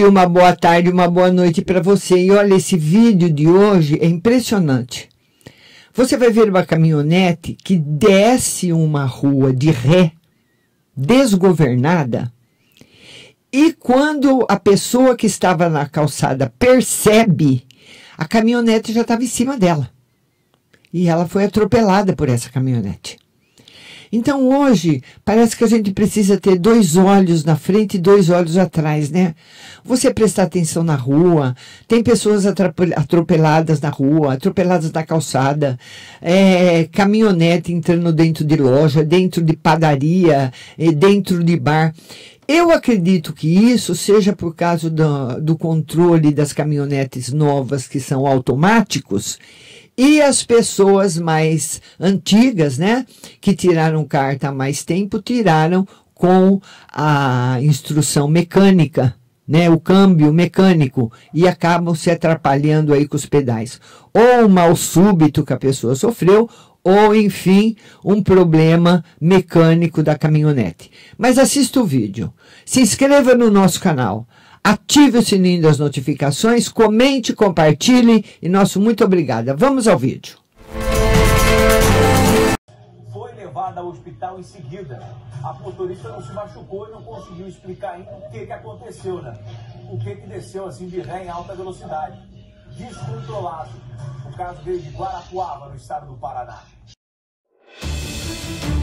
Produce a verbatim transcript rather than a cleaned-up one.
dia, uma boa tarde, uma boa noite para você. E olha, esse vídeo de hoje é impressionante. Você vai ver uma caminhonete que desce uma rua de ré, desgovernada, e quando a pessoa que estava na calçada percebe, a caminhonete já estava em cima dela. E ela foi atropelada por essa caminhonete. Então, hoje, parece que a gente precisa ter dois olhos na frente e dois olhos atrás, né? Você prestar atenção na rua, tem pessoas atropeladas na rua, atropeladas na calçada, é, caminhonete entrando dentro de loja, dentro de padaria, dentro de bar. Eu acredito que isso seja por causa do, do controle das caminhonetes novas que são automáticos. E as pessoas mais antigas, né, que tiraram carta há mais tempo, tiraram com a instrução mecânica, né, o câmbio mecânico, e acabam se atrapalhando aí com os pedais. Ou um mal súbito que a pessoa sofreu, ou, enfim, um problema mecânico da caminhonete. Mas assista o vídeo, se inscreva no nosso canal, ative o sininho das notificações, comente, compartilhe e nosso muito obrigada. Vamos ao vídeo. Foi levada ao hospital em seguida. A motorista não se machucou e não conseguiu explicar ainda o que, que aconteceu, né? O que, que desceu assim de ré em alta velocidade. Descontrolado. O caso veio de Guarapuava, no estado do Paraná.